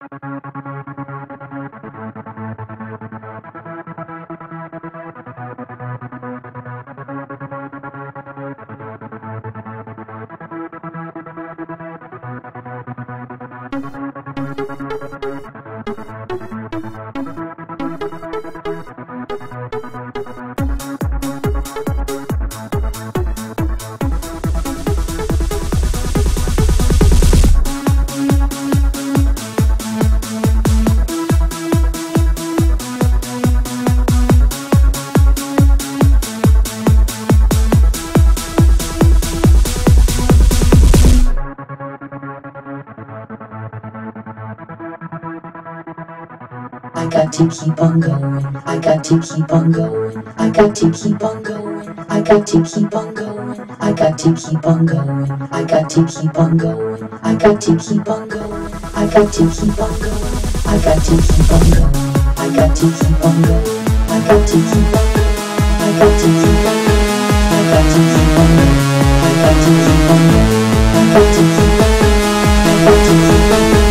I got to keep on going. I got to keep on going. I got to keep on going. I got to keep on going. I got to keep on going. I got to keep on going. I got to keep on going. I got to keep on going. I got to keep on going. I got to keep on going. I got to keep on going. I got to keep on going. I got to keep on going. I got to keep on going. I got to keep on going. I got to keep on going.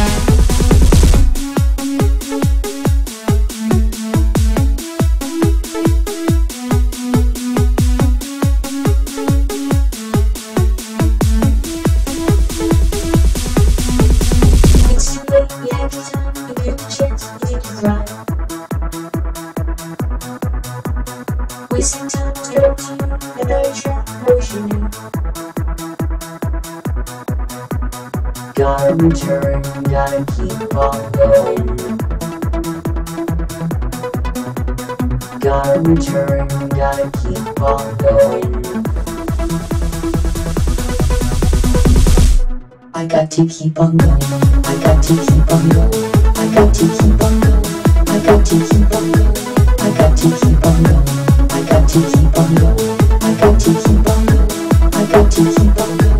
Wasting time to go to another track version. Gotta return, gotta keep on going. Gotta return, gotta keep on going. I got to keep on going. I got to keep on going. I got to keep on going. I got to keep on going. I got to keep on going. I got to keep on going. I got to keep on going. I got to keep on going.